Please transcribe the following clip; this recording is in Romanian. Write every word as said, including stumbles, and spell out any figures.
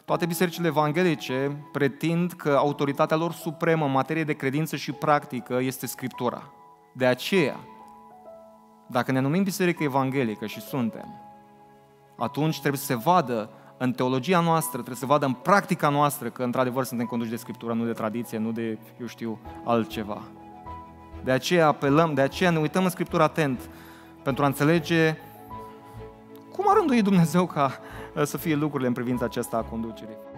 toate bisericile evanghelice pretind că autoritatea lor supremă în materie de credință și practică este Scriptura. De aceea, dacă ne numim biserică evanghelică și suntem, atunci trebuie să se vadă în teologia noastră, trebuie să se vadă în practica noastră că într-adevăr suntem conduși de Scriptură, nu de tradiție, nu de, eu știu, altceva. De aceea apelăm, de aceea ne uităm în Scriptură atent pentru a înțelege cum a rânduit Dumnezeu ca să fie lucrurile în privința aceasta a conducerii.